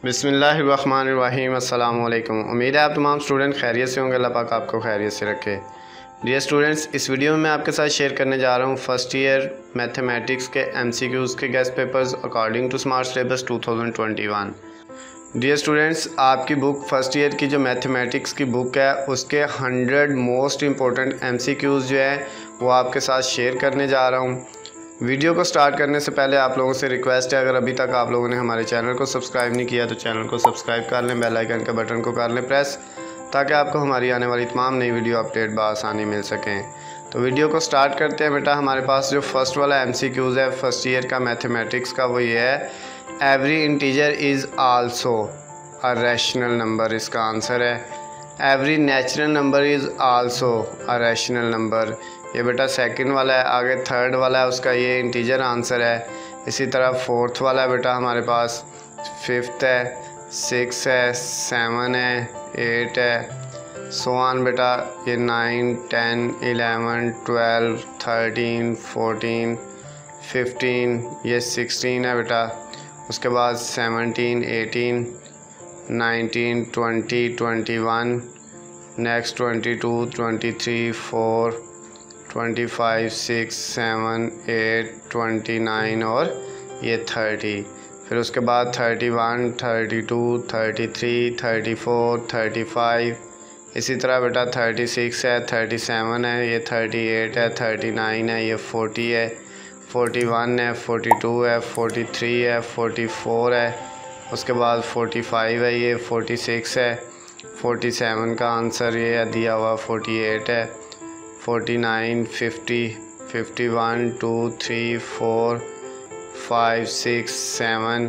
बिस्मिल्लाहिर्रहमानिर्रहीम। अस्सलाम वालेकुम। उम्मीद है आप तमाम स्टूडेंट खैरियत से होंगे। अल्लाह पाक आपको खैरियत से रखे। डियर स्टूडेंट्स, इस वीडियो में मैं आपके साथ शेयर करने जा रहा हूँ फर्स्ट ईयर मैथमेटिक्स के MCQs के guest papers according to smart syllabus 2021। Dear students, आपकी बुक फर्स्ट ईयर की जो मैथमेटिक्स की बुक है उसके 100 मोस्ट इम्पोर्टेंट MCQs जो है वो आपके साथ शेयर करने जा रहा हूँ। वीडियो को स्टार्ट करने से पहले आप लोगों से रिक्वेस्ट है, अगर अभी तक आप लोगों ने हमारे चैनल को सब्सक्राइब नहीं किया तो चैनल को सब्सक्राइब कर लें, बेल आइकन के बटन को कर लें प्रेस, ताकि आपको हमारी आने वाली तमाम नई वीडियो अपडेट बआसानी मिल सकें। तो वीडियो को स्टार्ट करते हैं बेटा। हमारे पास जो फर्स्ट वाला MCQs है फर्स्ट ईयर का मैथमेटिक्स का वो ये है, every integer is also a rational number. इसका आंसर है every natural number is also a rational number. ये बेटा सेकंड वाला है। आगे थर्ड वाला है, उसका ये इंटीजर आंसर है। इसी तरह फोर्थ वाला है बेटा हमारे पास, फिफ्थ है, सिक्स है, सेवन है, एट है, सो ऑन बेटा। ये 9, 10, 11, 12, 13, 14, 15, ये 16 है बेटा। उसके बाद 17, 18, 19, 20, 21, नेक्स्ट 22, 23, 4, 25, 6, 7, 8, 29 और ये 30। फिर उसके बाद 31, 32, 33, 34, 35, इसी तरह बेटा 36 है, 37 है, ये 38 है, 39 है, ये 40 है, 41 है, 42 है, 43 है, 44 है, उसके बाद 45 है, ये 46 है, 47 का आंसर ये दिया हुआ 48 है, 49, 50, 51, 2, 3, 4, 5, 6, 7,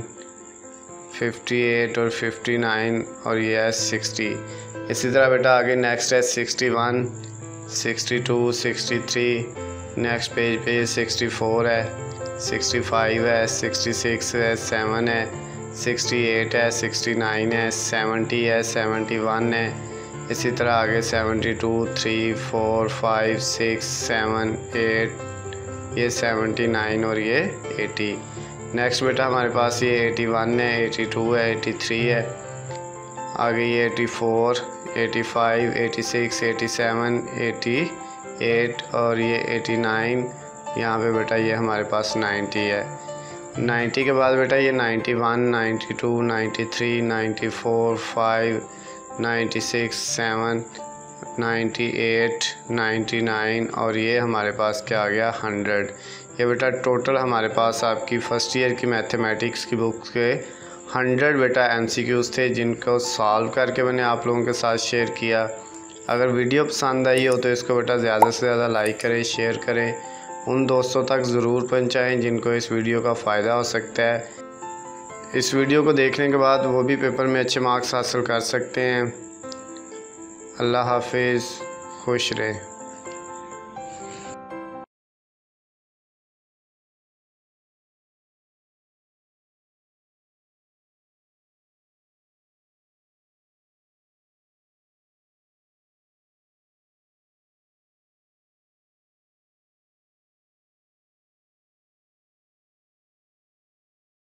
58 और 59 और ये है 60। इसी तरह बेटा आगे नेक्स्ट है 61, 62, 63, नेक्स्ट पेज पे 64 है, 65 है, 66 है, 7 है, 68 है, 69 है, 70 है, 71 है, इसी तरह आगे 72, 3, 4, 5, 6, 7, 8, ये 79 और ये 80। नेक्स्ट बेटा हमारे पास ये 81 है, 82 है, 83 है, आगे ये 84, 85, 86, 87, 88 और ये 89। यहाँ पे बेटा ये हमारे पास 90 है। 90 के बाद बेटा ये 91, 92, 93, 94, 5, 96, 7, 98, 99 और ये हमारे पास क्या आ गया 100। ये बेटा टोटल हमारे पास आपकी फ़र्स्ट ईयर की मैथमेटिक्स की बुक के 100 बेटा MCQs थे, जिनको सॉल्व करके मैंने आप लोगों के साथ शेयर किया। अगर वीडियो पसंद आई हो तो इसको बेटा ज़्यादा से ज़्यादा लाइक करें, शेयर करें, उन दोस्तों तक ज़रूर पहुँचाएँ जिनको इस वीडियो का फ़ायदा हो सकता है। इस वीडियो को देखने के बाद वो भी पेपर में अच्छे मार्क्स हासिल कर सकते हैं। अल्लाह हाफिज़, खुश रहें।